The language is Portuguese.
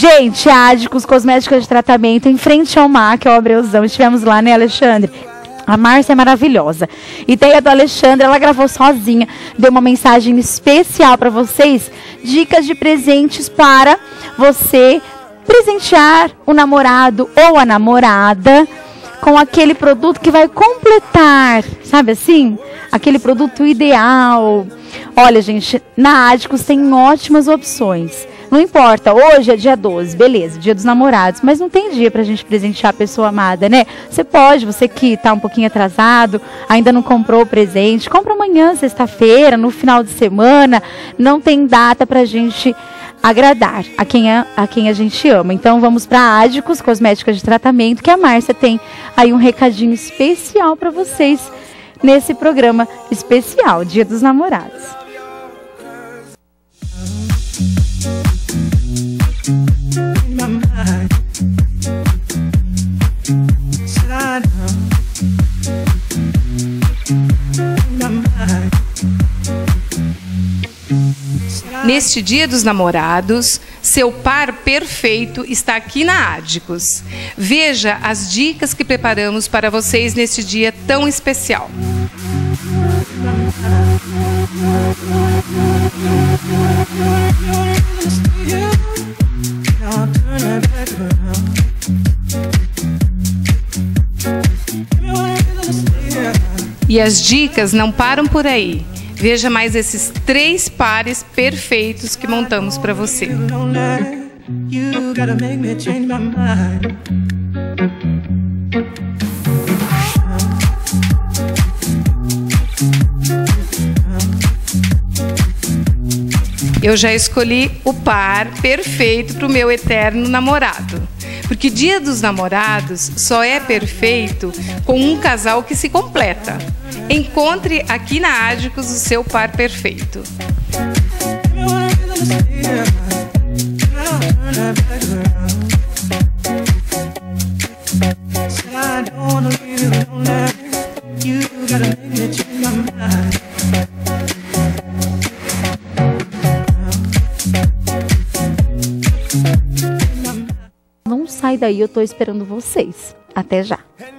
Gente, Ádicos, cosmética de tratamento, em frente ao mar, que é o Abreuzão. Estivemos lá, né, Alexandre? A Márcia é maravilhosa. Ideia do Alexandre, ela gravou sozinha, deu uma mensagem especial para vocês, dicas de presentes para você presentear o namorado ou a namorada com aquele produto que vai completar, sabe assim? Aquele produto ideal. Olha, gente, na Ádicos tem ótimas opções. Não importa, hoje é dia 12, beleza, dia dos namorados, mas não tem dia pra gente presentear a pessoa amada, né? Você pode, você que tá um pouquinho atrasado, ainda não comprou o presente, compra amanhã, sexta-feira, no final de semana, não tem data pra gente agradar a quem a gente ama. Então vamos pra Ádicos, cosmética de tratamento, que a Márcia tem aí um recadinho especial pra vocês nesse programa especial, Dia dos Namorados. Neste Dia dos Namorados, seu par perfeito está aqui na Ádicos. Veja as dicas que preparamos para vocês neste dia tão especial. E as dicas não param por aí. Veja mais esses 3 pares perfeitos que montamos para você. Eu já escolhi o par perfeito para o meu eterno namorado. Porque Dia dos Namorados só é perfeito com um casal que se completa. Encontre aqui na Ádicos o seu par perfeito. Não sai daí, eu tô esperando vocês. Até já.